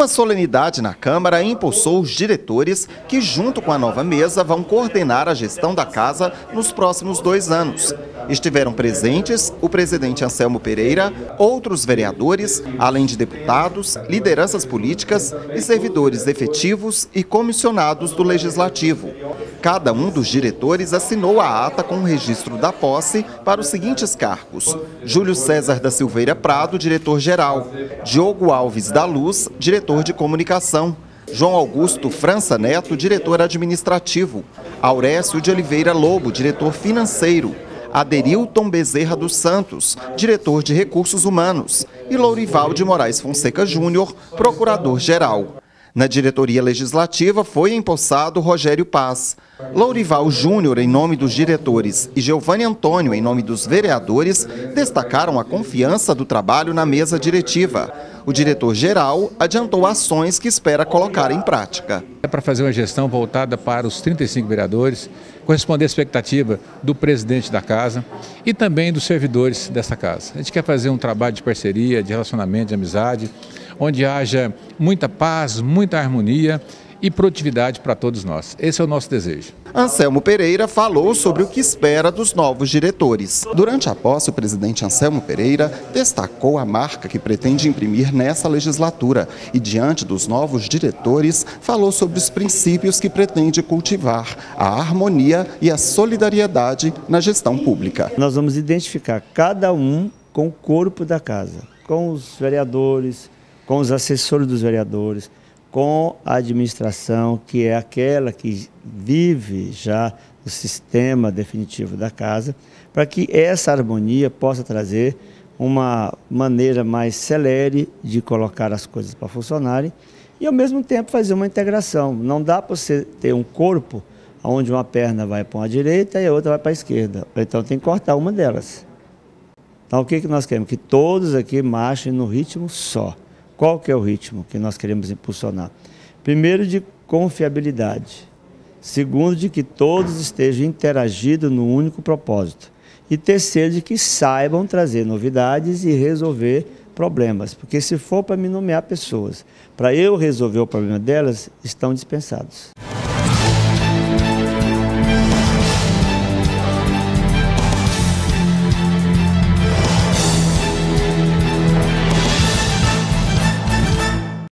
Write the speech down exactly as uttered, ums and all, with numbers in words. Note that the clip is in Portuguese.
Uma solenidade na Câmara impulsou os diretores que, junto com a nova mesa, vão coordenar a gestão da casa nos próximos dois anos. Estiveram presentes o presidente Anselmo Pereira, outros vereadores, além de deputados, lideranças políticas e servidores efetivos e comissionados do Legislativo. Cada um dos diretores assinou a ata com o registro da posse para os seguintes cargos: Júlio César da Silveira Prado, diretor-geral; Diogo Alves da Luz, diretor de comunicação; João Augusto França Neto, diretor administrativo; Aurécio de Oliveira Lobo, diretor financeiro; Aderilton Bezerra dos Santos, diretor de recursos humanos; e Lourival de Moraes Fonseca Júnior, procurador-geral. Na diretoria legislativa foi empossado Rogério Paz. Lourival Júnior, em nome dos diretores, e Giovanni Antônio, em nome dos vereadores, destacaram a confiança do trabalho na mesa diretiva. O diretor-geral adiantou ações que espera colocar em prática. É para fazer uma gestão voltada para os trinta e cinco vereadores, corresponder à expectativa do presidente da casa e também dos servidores dessa casa. A gente quer fazer um trabalho de parceria, de relacionamento, de amizade, onde haja muita paz, muita harmonia e produtividade para todos nós. Esse é o nosso desejo. Anselmo Pereira falou sobre o que espera dos novos diretores. Durante a posse, o presidente Anselmo Pereira destacou a marca que pretende imprimir nessa legislatura e, diante dos novos diretores, falou sobre os princípios que pretende cultivar, a harmonia e a solidariedade na gestão pública. Nós vamos identificar cada um com o corpo da casa, com os vereadores, com os assessores dos vereadores, com a administração, que é aquela que vive já o sistema definitivo da casa, para que essa harmonia possa trazer uma maneira mais celere de colocar as coisas para funcionarem e, ao mesmo tempo, fazer uma integração. Não dá para você ter um corpo onde uma perna vai para a direita e a outra vai para a esquerda. Então, tem que cortar uma delas. Então, o que que nós queremos? Que todos aqui marchem no ritmo só. Qual que é o ritmo que nós queremos impulsionar? Primeiro, de confiabilidade. Segundo, de que todos estejam interagindo no único propósito. E terceiro, de que saibam trazer novidades e resolver problemas. Porque se for para me nomear pessoas, para eu resolver o problema delas, estão dispensados.